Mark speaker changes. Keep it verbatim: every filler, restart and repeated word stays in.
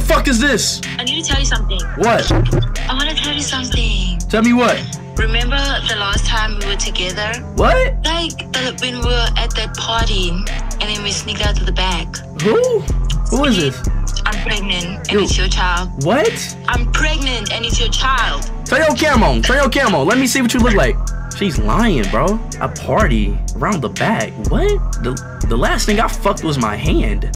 Speaker 1: fuck is this?
Speaker 2: I need to tell you something.
Speaker 1: What?
Speaker 2: I want to tell you something.
Speaker 1: Tell me what?
Speaker 2: Remember the last time we were together?
Speaker 1: What?
Speaker 2: Like the, when we were at that party and then we sneaked out to the back.
Speaker 1: Who? Who is this?
Speaker 2: I'm pregnant and
Speaker 1: Yo.
Speaker 2: it's your child.
Speaker 1: What?
Speaker 2: I'm pregnant and it's your child.
Speaker 1: Turn your camera on. Turn your camera on. Let me see what you look like. She's lying, bro. A party around the back. What? The the last thing I fucked was my hand.